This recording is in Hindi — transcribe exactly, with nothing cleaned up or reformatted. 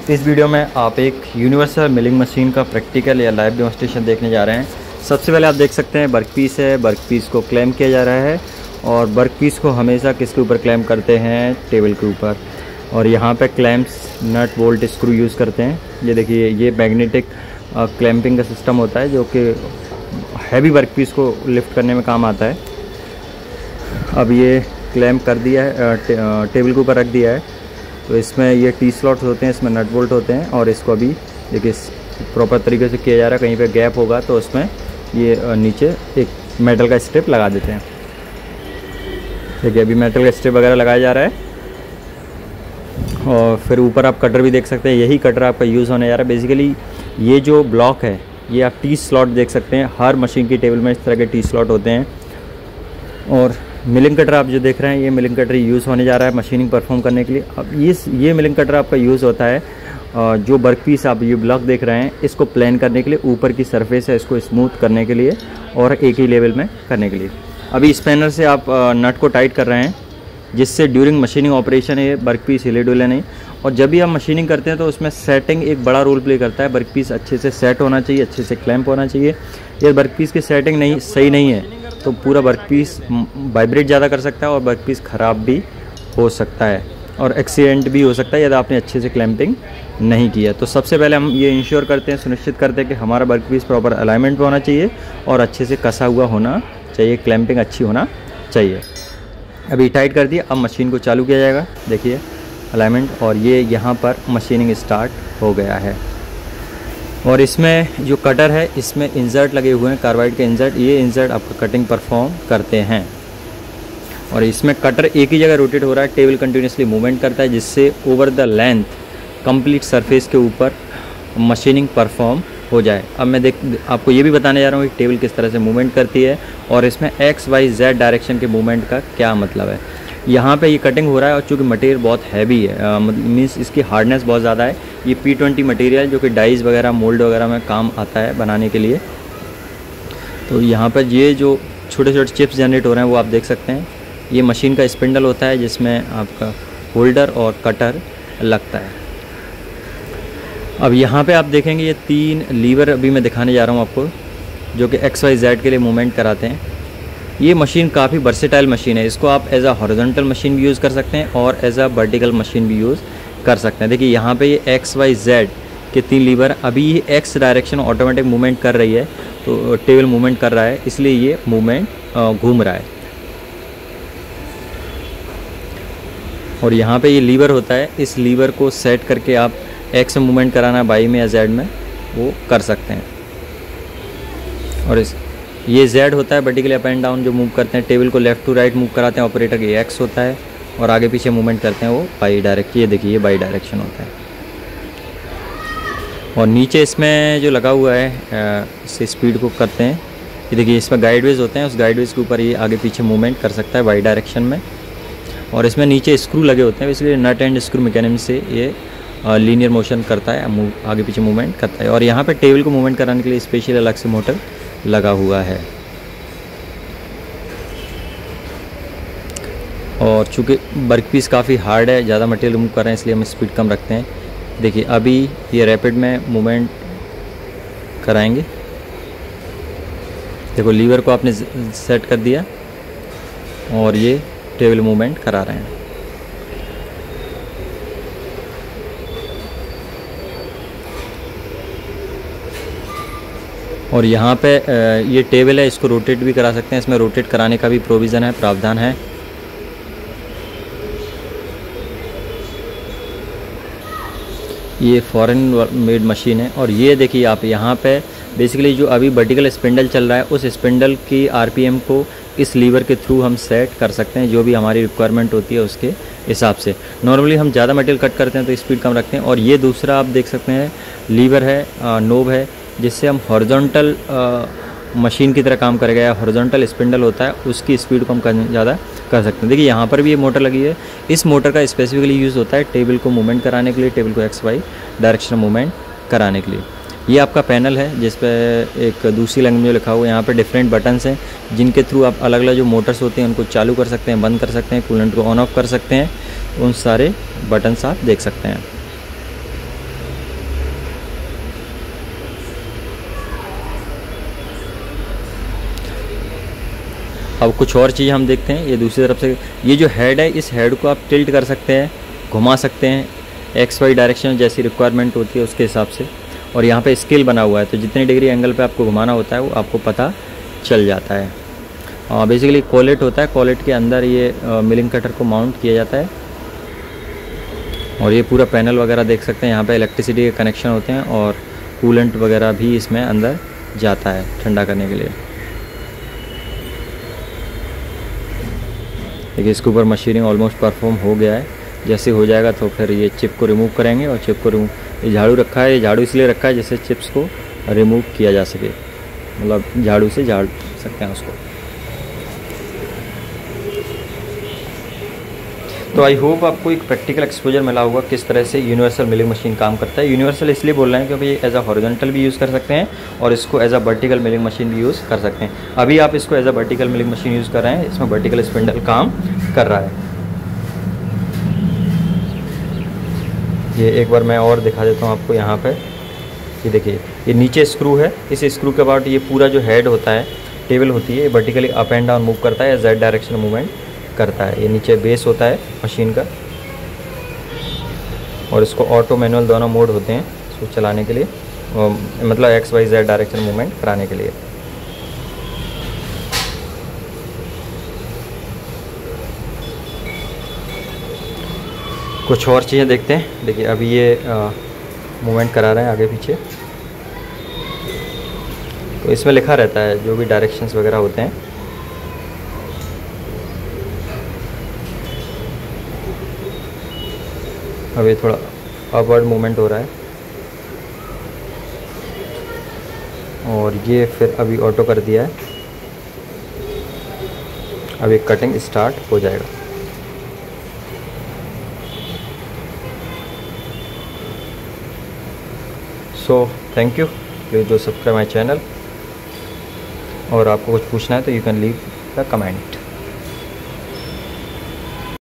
इस वीडियो में आप एक यूनिवर्सल मिलिंग मशीन का प्रैक्टिकल या लाइव डेमोस्ट्रेशन देखने जा रहे हैं। सबसे पहले आप देख सकते हैं वर्क पीस है, वर्क पीस को क्लैम किया जा रहा है और वर्क पीस को हमेशा किसके ऊपर क्लैम करते हैं, टेबल के ऊपर। और यहाँ पे clamps nut bolt screw use करते हैं। ये देखिए, ये मैग्नेटिक क्लैम्पिंग का सिस्टम होता है जो कि हैवी वर्क पीस को लिफ्ट करने में काम आता है। अब ये क्लैम्प कर दिया है, टे, टेबल के ऊपर रख दिया है। तो इसमें ये टी स्लॉट्स होते हैं, इसमें नट बोल्ट होते हैं और इसको अभी देखिए प्रॉपर तरीके से किया जा रहा है। कहीं पे गैप होगा तो उसमें ये नीचे एक मेटल का स्ट्रिप लगा देते हैं। देखिए अभी मेटल का स्ट्रिप वगैरह लगाया जा रहा है। और फिर ऊपर आप कटर भी देख सकते हैं, यही कटर आपका यूज़ होने जा रहा है। बेसिकली ये जो ब्लॉक है ये आप टी स्लॉट देख सकते हैं, हर मशीन की टेबल में इस तरह के टी स्लॉट होते हैं। और मिलिंग कटर आप जो देख रहे हैं, ये मिलिंग कटर यूज़ होने जा रहा है मशीनिंग परफॉर्म करने के लिए। अब ये ये मिलिंग कटर आपका यूज़ होता है जो वर्क पीस आप ये ब्लॉक देख रहे हैं, इसको प्लेन करने के लिए, ऊपर की सरफेस है इसको स्मूथ करने के लिए और एक ही लेवल में करने के लिए। अभी स्पैनर से आप नट को टाइट कर रहे हैं जिससे ड्यूरिंग मशीनिंग ऑपरेशन ये वर्क पीस हिले डुले नहीं। और जब भी आप मशीनिंग करते हैं तो उसमें सेटिंग एक बड़ा रोल प्ले करता है। वर्क पीस अच्छे से सेट होना चाहिए, अच्छे से क्लैंप होना चाहिए। ये वर्क पीस की सेटिंग नहीं सही नहीं है तो पूरा वर्क पीस वाइब्रेट ज़्यादा कर सकता है और वर्क पीस ख़राब भी हो सकता है और एक्सीडेंट भी हो सकता है यदि आपने अच्छे से क्लैंपिंग नहीं किया। तो सबसे पहले हम ये इंश्योर करते हैं, सुनिश्चित करते हैं कि हमारा वर्क पीस प्रॉपर अलाइनमेंट में होना चाहिए और अच्छे से कसा हुआ होना चाहिए, क्लैंपिंग अच्छी होना चाहिए। अभी टाइट कर दिया, अब मशीन को चालू किया जाएगा। देखिए अलाइनमेंट, और ये यहाँ पर मशीनिंग स्टार्ट हो गया है। और इसमें जो कटर है इसमें इंसर्ट लगे हुए हैं, कार्बाइड के इंसर्ट। ये इंसर्ट आपका कटिंग परफॉर्म करते हैं और इसमें कटर एक ही जगह रोटेट हो रहा है। टेबल कंटिन्यूसली मूवमेंट करता है जिससे over the length complete surface के ऊपर मशीनिंग परफॉर्म हो जाए। अब मैं देख आपको ये भी बताने जा रहा हूँ कि टेबल किस तरह से मूवमेंट करती है और इसमें एक्स वाई जेड डायरेक्शन के मूवमेंट का क्या मतलब है। यहाँ पे ये कटिंग हो रहा है और चूँकि मटेरियल बहुत हैवी है, मीन्स इसकी हार्डनेस बहुत ज़्यादा है। ये पी ट्वेंटी मटेरियल जो कि डाइज वगैरह, मोल्ड वगैरह में काम आता है बनाने के लिए। तो यहाँ पर ये जो छोटे छोटे चिप्स जनरेट हो रहे हैं वो आप देख सकते हैं। ये मशीन का स्पिंडल होता है जिसमें आपका होल्डर और कटर लगता है। अब यहाँ पे आप देखेंगे ये तीन लीवर अभी मैं दिखाने जा रहा हूँ आपको, जो कि एक्स वाई जेड के लिए मूवमेंट कराते हैं। ये मशीन काफ़ी वर्सेटाइल मशीन है। इसको आप एज अ हॉरिजॉन्टल मशीन भी यूज़ कर सकते हैं और एज अ वर्टिकल मशीन भी यूज़ कर सकते हैं। देखिए यहाँ पे ये एक्स वाई जेड के तीन लीवर, अभी ये एक्स डायरेक्शन ऑटोमेटिक मूवमेंट कर रही है तो टेबल मूवमेंट कर रहा है, इसलिए ये मूवमेंट घूम रहा है। और यहाँ पे ये लीवर होता है, इस लीवर को सेट करके आप एक्स में मूवमेंट कराना, वाई में या जेड में, वो कर सकते हैं। और इस ये जेड होता है वर्टिकली अप एंड डाउन जो मूव करते हैं, टेबल को लेफ़्ट टू राइट मूव कराते हैं ऑपरेटर। ये एक्स होता है और आगे पीछे मूवमेंट करते हैं वो बाई डायरेक्शन। ये देखिए ये बाई डायरेक्शन होता है। और नीचे इसमें जो लगा हुआ है इससे स्पीड को करते हैं। ये देखिए इसमें गाइडवेज होते हैं, उस गाइडवेज के ऊपर ये आगे पीछे मूवमेंट कर सकता है बाई डायरेक्शन में। और इसमें नीचे स्क्रू लगे होते हैं, इसलिए नट एंड स्क्रू मैकेनिज्म से ये लीनियर मोशन करता है, मूव आगे पीछे मूवमेंट करता है। और यहाँ पे टेबल को मूवमेंट कराने के लिए स्पेशल अलग से मोटर लगा हुआ है। और चूँकि वर्क पीस काफ़ी हार्ड है, ज़्यादा मटेरियल मूव कर रहे हैं, इसलिए हम स्पीड कम रखते हैं। देखिए अभी ये रैपिड में मूवमेंट कराएंगे। देखो लीवर को आपने सेट कर दिया और ये टेबल मूवमेंट करा रहे हैं। और यहाँ पे ये टेबल है, इसको रोटेट भी करा सकते हैं। इसमें रोटेट कराने का भी प्रोविज़न है, प्रावधान है। ये फॉरेन मेड मशीन है। और ये देखिए आप यहाँ पे बेसिकली जो अभी वर्टिकल स्पिंडल चल रहा है, उस स्पिंडल की आरपीएम को इस लीवर के थ्रू हम सेट कर सकते हैं, जो भी हमारी रिक्वायरमेंट होती है उसके हिसाब से। नॉर्मली हम ज़्यादा मटेरियल कट करते हैं तो स्पीड कम रखते हैं। और ये दूसरा आप देख सकते हैं लीवर है, नोब है, जिससे हम हॉरिजॉन्टल मशीन की तरह काम करेगा, या हॉरिजॉन्टल स्पिंडल होता है उसकी स्पीड को हम ज़्यादा कर सकते हैं। देखिए यहाँ पर भी ये मोटर लगी है। इस मोटर का स्पेसिफिकली यूज़ होता है टेबल को मूवमेंट कराने के लिए, टेबल को एक्स वाई डायरेक्शन मूवमेंट कराने के लिए। ये आपका पैनल है जिस पे एक दूसरी लैंग्वेज में लिखा हुआ है। यहाँ पे डिफरेंट बटन्स हैं जिनके थ्रू आप अलग अलग जो मोटर्स होते हैं उनको चालू कर सकते हैं, बंद कर सकते हैं, कूलेंट को ऑन ऑफ कर सकते हैं। उन सारे बटन्स आप देख सकते हैं। अब कुछ और चीज़ हम देखते हैं। ये दूसरी तरफ से ये जो हेड है, इस हेड को आप टिल्ट कर सकते हैं, घुमा सकते हैं एक्स वाई डायरेक्शन जैसी रिक्वायरमेंट होती है उसके हिसाब से। और यहाँ पे स्केल बना हुआ है, तो जितनी डिग्री एंगल पे आपको घुमाना होता है वो आपको पता चल जाता है। और बेसिकली कॉलेट होता है, कॉलेट के अंदर ये मिलिंग कटर को माउंट किया जाता है। और ये पूरा पैनल वगैरह देख सकते हैं, यहाँ पे इलेक्ट्रिसिटी के कनेक्शन होते हैं और कूलेंट वगैरह भी इसमें अंदर जाता है ठंडा करने के लिए। देखिए इसके ऊपर मशीनिंग ऑलमोस्ट परफॉर्म हो गया है। जैसे हो जाएगा तो फिर ये चिप को रिमूव करेंगे। और चिप को रिमूव, ये झाड़ू रखा है, ये झाड़ू इसलिए रखा है जिससे चिप्स को रिमूव किया जा सके, मतलब झाड़ू से झाड़ सकते हैं उसको। तो आई होप आपको एक प्रैक्टिकल एक्सपोजर मिला होगा किस तरह से यूनिवर्सल मिलिंग मशीन काम करता है। यूनिवर्सल इसलिए बोल रहे हैं क्योंकि ये एज अ हॉरिजॉन्टल भी यूज़ कर सकते हैं और इसको as a vertical milling machine भी यूज़ कर सकते हैं। अभी आप इसको as a vertical milling machine use कर रहे हैं, इसमें वर्टिकल स्पिंडल काम कर रहा है। ये एक बार मैं और दिखा देता हूँ आपको। यहाँ पे ये देखिए, ये नीचे स्क्रू है, इस स्क्रू के बाद ये पूरा जो हेड होता है, टेबल होती है, vertically up and down move करता है, जेड डायरेक्शन मूवमेंट करता है। ये नीचे बेस होता है मशीन का और इसको ऑटो मैनुअल दोनों मोड होते हैं इसको चलाने के लिए, मतलब X Y Z direction movement कराने के लिए। कुछ और चीज़ें देखते हैं। देखिए अभी ये मूवमेंट करा रहे हैं आगे पीछे, तो इसमें लिखा रहता है जो भी डायरेक्शंस वगैरह होते हैं। अभी थोड़ा अपवर्ड मूवमेंट हो रहा है और ये फिर अभी ऑटो कर दिया है। अभी कटिंग स्टार्ट हो जाएगा। So thank you, please do subscribe my channel. और आपको कुछ पूछना है तो you can leave the comment.